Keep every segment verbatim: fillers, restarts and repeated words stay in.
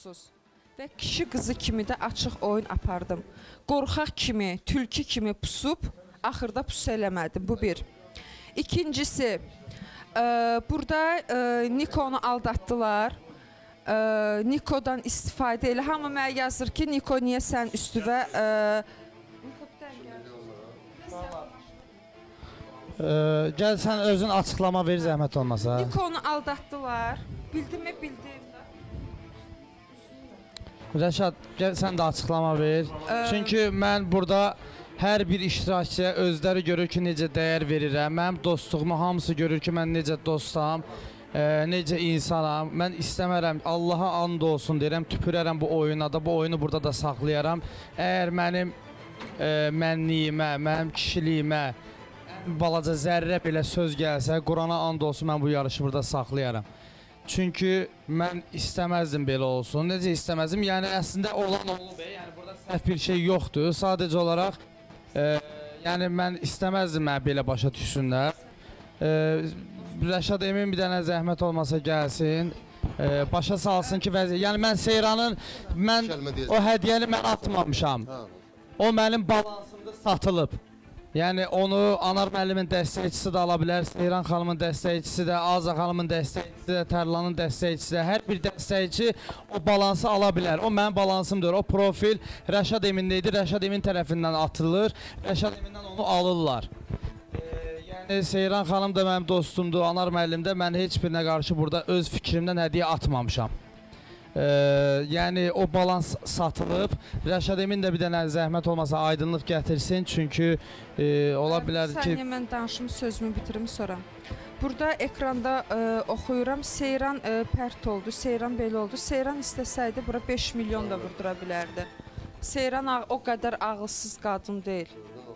onsuz. Və kişi qızı kimi də açıq oyun apardım. Qorxaq kimi, tülkü kimi pusub, axırda pus eləmədim. Bu bir. İkincisi, e, burada e, Nikonu aldatdılar. E, Nikodan istifadə elə. Hamı mənə yazır ki, Niko niyə sən üstüvə... E, Ee, gəl sən özün açıqlama ver, zəhmət olmasa. Nikonu aldatdılar. Bildim mi? Bildim. Rəşad, gəl sən də açıqlama ver. Ə... Çünki mən burada hər bir iştirakçıya özləri görür ki, necə dəyər verirəm. Mənim dostluğumu hamısı görür ki, mən necə dostam, e, necə insanam. Mən istəmərəm, Allaha and olsun deyirəm, tüpürərəm bu oyuna da, bu oyunu burada da saxlayaram. Əgər mənim e, mənliyimə, mənim kişiliyimə balaca zərrə belə söz gəlsə, Qurana and olsun, mən bu yarışı burada saxlayaram. Çünki mən istəməzdim belə olsun. Necə istəməzdim? Yəni əslində olan olub, yəni burada səhv bir şey yoxdur. Sadəcə olaraq e, yəni mən istəməzdim mən belə başa düşsünlər. E, Rəşad emin bir dənə zəhmət olmasa gəlsin. E, başa salsın ki, vəziyyət. Yəni mən Seyranın mən o hədiyyəni mən atmamışam. O mənim balansımda satılıb. Yəni onu Anar müəllimin dəstəkçisi də ala bilər, Seyran xanımın dəstəkçisi də, Aza xanımın dəstəkçisi də, Tərlanın dəstəkçisi də, hər bir dəstəkçi o balansı ala bilər. O mənim balansımdır. O profil Rəşad Emin'də idi, Rəşad Emin tərəfindən atılır, Rəşad Emin'dən onu alırlar. E, yəni Seyran xanım da mənim dostumdur, Anar müəllim də, mən heç birinə qarşı burada öz fikrimdən hədiyyə atmamışam. Ee, yəni o balans satılıb. Rəşad Emin də bir dənə zəhmət olmasa aydınlıq gətirsin, çünki e, ola bilər ki... Saniyə mən danışım, sözümü bitirim sonra. Burada ekranda e, oxuyuram, Seyran e, pərt oldu, Seyran belə oldu. Seyran istəsəydi bura beş milyon da vurdura bilərdi. Seyran o qədər ağılsız qadın deyil.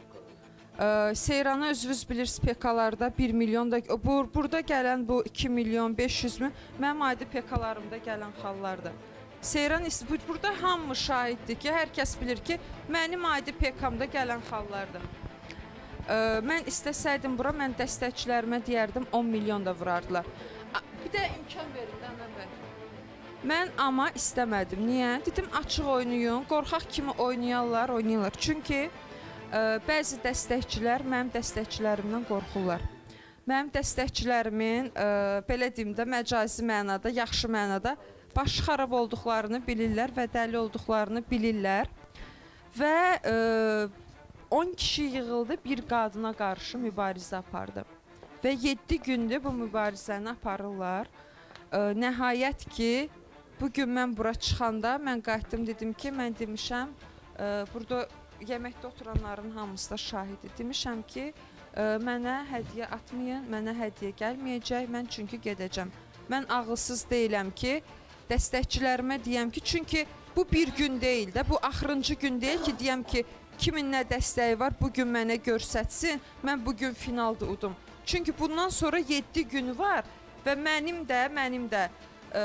Ee, Seyranı özünüz bilirsiniz, pekalarda bir milyon da, bu, burada gələn bu iki milyon beş yüz min mənim adi pekalarımda gələn xallardır. Seyran, burada hamı şahiddir ki, hər kəs bilir ki, mənim adi pekamda gələn xallardır. Ee, mən istəsəydim bura, mən dəstəkçilərimə deyərdim on milyon da vurardılar. Bir də imkan verin, Əmər bəy. Mən amma istəmədim. Niyə? Dedim, açıq oynayın, qorxaq kimi oynayarlar, oynayırlar. Çünki Ə, bəzi dəstəkçilər mənim dəstəkçilərimdən qorxurlar. Mənim dəstəkçilerimin ə, belə deyim də məcazi mənada, yaxşı mənada başı xarab olduqlarını bilirlər və dəli olduqlarını bilirlər. Və ə, on kişi yığıldı, bir qadına qarşı mübarizə apardı. Və yeddi gündür bu mübarizəni aparırlar. Ə, nəhayət ki, bugün mən bura çıxanda mən qayıtdım, dedim ki, mən demişəm, ə, burada yeməkdə oturanların hamısı da şahidi. Demişəm ki, ə, mənə hədiyyə atmayın, mənə hədiyyə gəlməyəcək, mən çünki gedəcəm. Mən ağılsız deyiləm ki, dəstəkçilərimə deyəm ki, çünki bu bir gün deyil də, bu axırıncı gün deyil ki, deyəm ki, kimin nə dəstəyi var, bugün mənə görsətsin, mən bugün finalda udum. Çünki bundan sonra yeddi günü var və mənim də, mənim də, ə,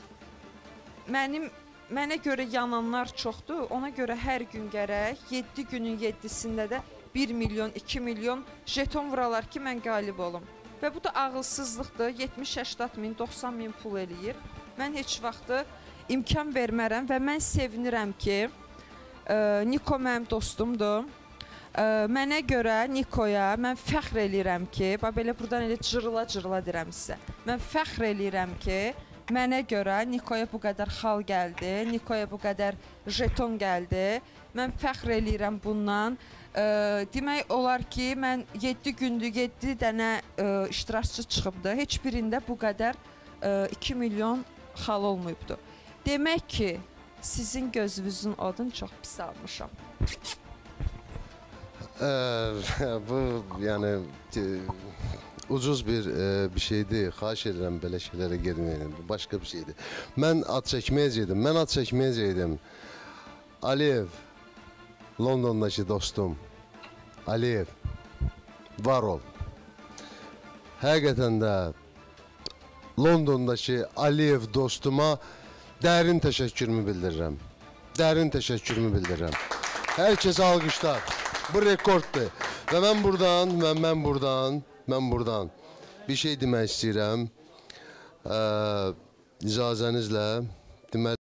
mənim Mənə görə yananlar çoxdur, ona görə hər gün gərək yeddi günün yeddisində də bir milyon, iki milyon jeton vuralar ki, mən qalib olum. Və bu da ağılsızlıqdır, yetmiş səksən min, doxsan min pul eləyir. Mən heç vaxtı imkan vermərəm və mən sevinirəm ki, ə, Niko mənim dostumdur. Ə, mənə görə Nikoya mən fəxr eləyirəm ki, belə buradan elə cırıla-cırıla deyirəm sizə, mən fəxr eləyirəm ki, mənə görə Nikoya bu qədər xal gəldi, Nikoya bu qədər jeton gəldi. Mən fəxr eləyirəm bundan. E, demək olar ki, mən yeddi gündür, yeddi dənə e, iştirakçı çıxıbdı. Heç birində bu qədər e, iki milyon xal olmayıbdı. Demək ki, sizin gözünüzün odun çox pis almışam. Ee, bu yəni... ucuz bir e, bir şeydir. Xahiş edirəm belə şeylərə getməyin. Bu başqa bir şeydir. Mən at çəkməyəcəydim. Mən at çəkməyəcəydim. Aliyev, Londondakı dostum. Aliyev, var ol. Həqiqətən də Londondakı Aliyev dostuma dərin təşəkkürümü bildirirəm. Dərin təşəkkürümü bildirirəm. Hər kəsə alqışlar. Bu rekorddur. Və mən buradan, və mən buradan, mən buradan bir şey demək istəyirəm. Ee, icazənizlə demək